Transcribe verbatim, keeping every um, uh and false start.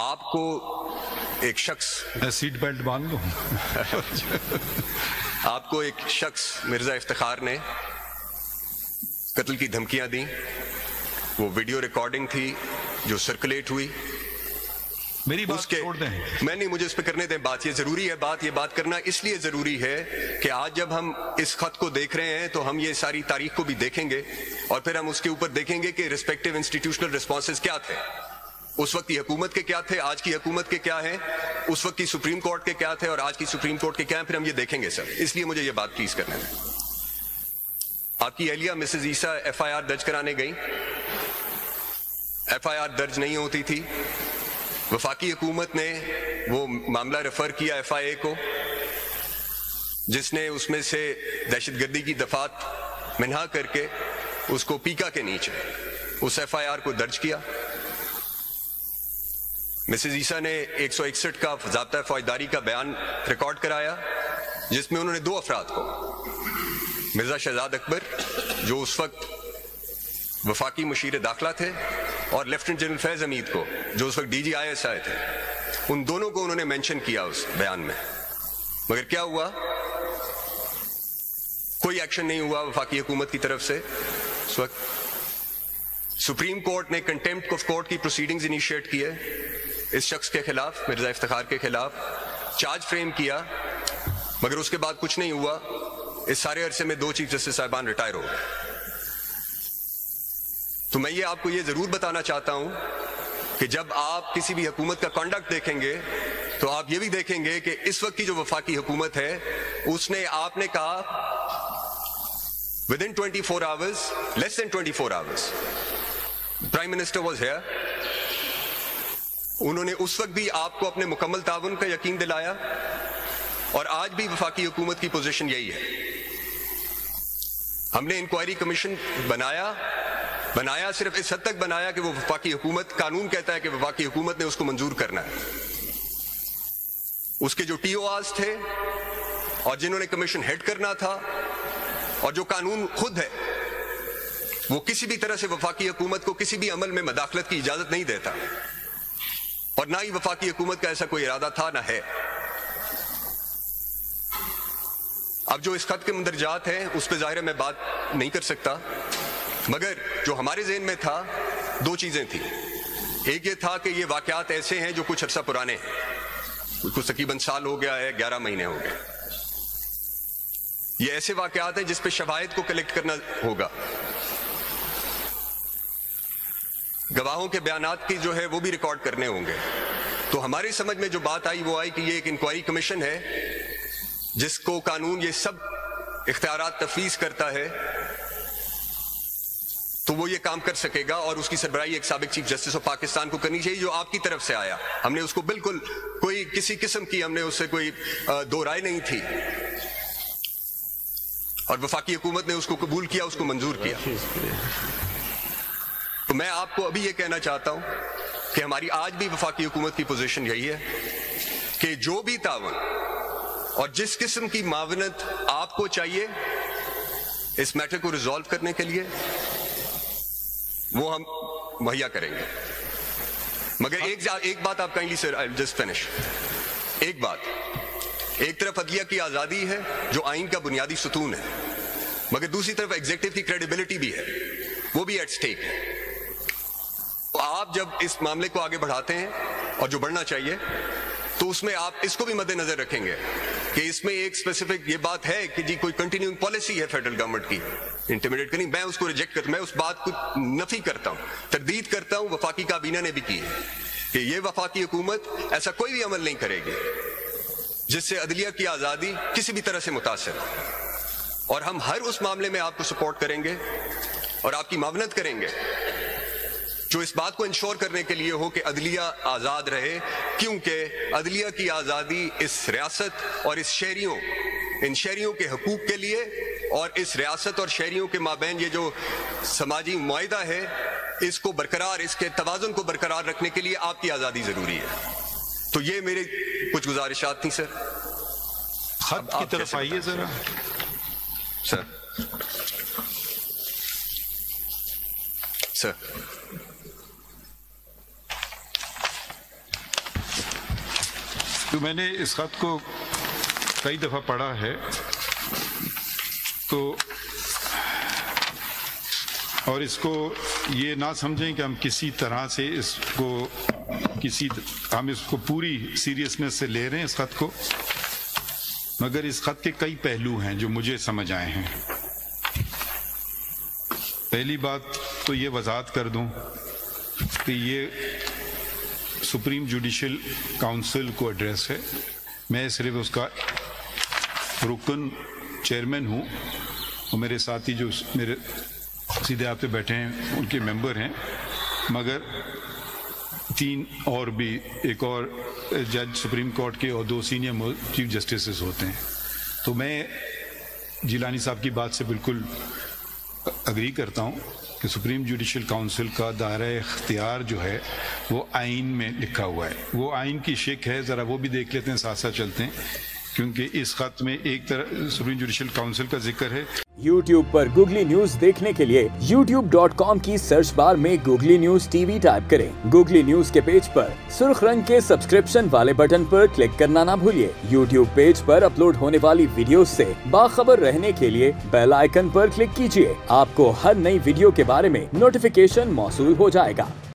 آپ کو ایک شخص سیٹ بیلٹ باندھ لو آپ کو ایک شخص مرزا افتخار نے قتل کی دھمکیاں دیں، وہ ویڈیو ریکارڈنگ تھی جو سرکولیٹ ہوئی. میری بات چھوڑ دیں. میں نہیں، مجھے اس پہ کرنے دیں بات. یہ ضروری ہے بات، یہ بات کرنا اس لیے ضروری ہے کہ آج جب ہم اس خط کو دیکھ رہے ہیں تو ہم یہ ساری تاریخ کو بھی دیکھیں گے اور پھر ہم اس کے اوپر دیکھیں گے کہ ریسپیکٹیو انسٹیٹیوشنل رسپانسز کیا تھے. اس وقت کی حکومت کے کیا تھے، آج کی حکومت کے کیا ہیں، اس وقت کی سپریم کورٹ کے کیا تھے اور آج کی سپریم کورٹ کے کیا ہیں، پھر ہم یہ دیکھیں گے سر. اس لیے مجھے یہ بات پلیز کرنے دیں. آپ کی اہلیہ Mrs Isa F I R درج کرانے گئی. ایف آئی آر درج نہیں ہوتی تھی. وفاقی حکومت نے وہ معاملہ ریفر کیا ایف آئی اے کو، جس نے اس میں سے دہشت گردی کی دفعات منہا کر کے اس کو پیکا کے نیچے اس ایف آئی آر کو درج کیا. مسز عیسیٰ نے ایک سو اکسٹھ کا ضابطہ فوجداری کا بیان ریکارڈ کرایا، جس میں انہوں نے دو افراد کو، مرزا شہزاد اکبر جو اس وقت وفاقی مشیر داخلہ تھے، اور لیفٹیننٹ جنرل فیض حمید کو جو اس وقت D G I S I تھے، ان دونوں کو انہوں نے مینشن کیا اس بیان میں. مگر کیا ہوا؟ کوئی ایکشن نہیں ہوا وفاقی حکومت کی طرف سے. اس وقت سپریم کورٹ نے کنٹیمپٹ آف کورٹ کی پروسیڈنگز انیشیٹ کیے اس شخص کے خلاف، مرزا افتخار کے خلاف، چارج فریم کیا، مگر اس کے بعد کچھ نہیں ہوا. اس سارے عرصے میں دو چیف جسٹس صاحبان ریٹائر ہو گئے. تو میں یہ آپ کو یہ ضرور بتانا چاہتا ہوں کہ جب آپ کسی بھی حکومت کا کنڈکٹ دیکھیں گے تو آپ یہ بھی دیکھیں گے کہ اس وقت کی جو وفاقی حکومت ہے اس نے، آپ نے کہا within twenty four hours, less than twenty four hours prime minister was here. انہوں نے اس وقت بھی آپ کو اپنے مکمل تعاون کا یقین دلایا، اور آج بھی وفاقی حکومت کی پوزیشن یہی ہے. ہم نے انکوائری کمیشن بنایا بنایا صرف اس حد تک بنایا کہ وہ وفاقی حکومت، قانون کہتا ہے کہ وفاقی حکومت نے اس کو منظور کرنا ہے. اس کے جو ٹی او آرز تھے اور جنہوں نے کمیشن ہیڈ کرنا تھا، اور جو قانون خود ہے، وہ کسی بھی طرح سے وفاقی حکومت کو کسی بھی عمل میں مداخلت کی اجازت نہیں دیتا، اور نہ ہی وفاقی حکومت کا ایسا کوئی ارادہ تھا، نہ ہے. اب جو اس خط کے مندرجات ہیں اس پہ ظاہر ہے میں بات نہیں کر سکتا، مگر جو ہمارے ذہن میں تھا دو چیزیں تھیں. ایک یہ تھا کہ یہ واقعات ایسے ہیں جو کچھ عرصہ پرانے ہیں، کچھ تقریباً سال ہو گیا ہے، گیارہ مہینے ہو گئے. یہ ایسے واقعات ہیں جس پہ شواہد کو کلیکٹ کرنا ہوگا، گواہوں کے بیانات کی جو ہے وہ بھی ریکارڈ کرنے ہوں گے. تو ہماری سمجھ میں جو بات آئی وہ آئی کہ یہ ایک انکوائری کمیشن ہے جس کو قانون یہ سب اختیارات تفویض کرتا ہے، تو وہ یہ کام کر سکے گا، اور اس کی سربراہی ایک سابق چیف جسٹس آف پاکستان کو کرنی چاہیے، جو آپ کی طرف سے آیا. ہم نے اس کو بالکل کوئی کسی قسم کی ہم نے اس سے کوئی دو رائے نہیں تھی، اور وفاقی حکومت نے اس کو قبول کیا، اس کو منظور کیا. تو میں آپ کو ابھی یہ کہنا چاہتا ہوں کہ ہماری آج بھی وفاقی حکومت کی پوزیشن یہی ہے کہ جو بھی تعاون اور جس قسم کی معاونت آپ کو چاہیے اس میٹر کو ریزالو کرنے کے لیے، وہ ہم مہیا کریں گے. مگر ایک ایک بات آپ kindly sir, I just finish. ایک بات، ایک طرف عدلیہ کی آزادی ہے جو آئین کا بنیادی ستون ہے، مگر دوسری طرف ایگزیکٹو کی کریڈیبلٹی بھی ہے، وہ بھی ایٹ سٹیک ہے. آپ جب اس معاملے کو آگے بڑھاتے ہیں، اور جو بڑھنا چاہیے، تو اس میں آپ اس کو بھی مد نظر رکھیں گے کہ اس میں ایک اسپیسیفک یہ بات ہے کہ جی کوئی کنٹینیوئنگ پالیسی ہے فیڈرل گورنمنٹ کی انٹیمیڈیٹ کرنی. میں اس کو ریجیکٹ کرتا ہوں، میں اس بات کو نفی کرتا ہوں، تردید کرتا ہوں. وفاقی کابینہ نے بھی کی ہے کہ یہ وفاقی حکومت ایسا کوئی بھی عمل نہیں کرے گی جس سے عدلیہ کی آزادی کسی بھی طرح سے متاثر ہو، اور ہم ہر اس معاملے میں آپ کو سپورٹ کریں گے اور آپ کی معاونت کریں گے جو اس بات کو انشور کرنے کے لیے ہو کہ عدلیہ آزاد رہے، کیونکہ عدلیہ کی آزادی اس ریاست اور اس شہریوں ان شہریوں کے حقوق کے لیے، اور اس ریاست اور شہریوں کے مابین یہ جو سماجی معاہدہ ہے اس کو برقرار، اس کے توازن کو برقرار رکھنے کے لیے آپ کی آزادی ضروری ہے. تو یہ میرے کچھ گزارشات تھیں سر. خط کی طرف آئیے ذرا سر. سر تو میں نے اس خط کو کئی دفعہ پڑھا ہے تو اور اس کو یہ نہ سمجھیں کہ ہم کسی طرح سے اس کو کسی ہم اس کو پوری سیریسنس سے لے رہے ہیں اس خط کو، مگر اس خط کے کئی پہلو ہیں جو مجھے سمجھ آئے ہیں۔ پہلی بات تو یہ وضاحت کر دوں کہ یہ سپریم جوڈیشل کاؤنسل کو ایڈریس ہے، میں صرف اس کا رکن چیئرمین ہوں، اور میرے ساتھی جو میرے سیدھے آپ پہ بیٹھے ہیں ان کے ممبر ہیں، مگر تین اور بھی ایک اور جج سپریم کورٹ کے اور دو سینئر چیف جسٹسز ہوتے ہیں۔ تو میں جیلانی صاحب کی بات سے بالکل اگری کرتا ہوں کہ سپریم جوڈیشل کاؤنسل کا دائرہ اختیار جو ہے وہ آئین میں لکھا ہوا ہے، وہ آئین کی شک ہے، ذرا وہ بھی دیکھ لیتے ہیں، ساتھ ساتھ چلتے ہیں، کیونکہ اس خط میں ایک طرح سپریم جوڈیشل کاؤنسل کا ذکر ہے۔ یوٹیوب پر گوگلی نیوز دیکھنے کے لیے یوٹیوب ڈاٹ کام کی سرچ بار میں googly news T V type کریں۔ گوگلی نیوز کے پیج پر سرخ رنگ کے سبسکرپشن والے بٹن پر کلک کرنا نہ بھولیے۔ یوٹیوب پیج پر اپلوڈ ہونے والی ویڈیوز سے باخبر رہنے کے لیے بیل آئیکن پر کلک کیجیے۔ آپ کو ہر نئی ویڈیو کے بارے میں نوٹیفیکیشن موصول ہو جائے گا۔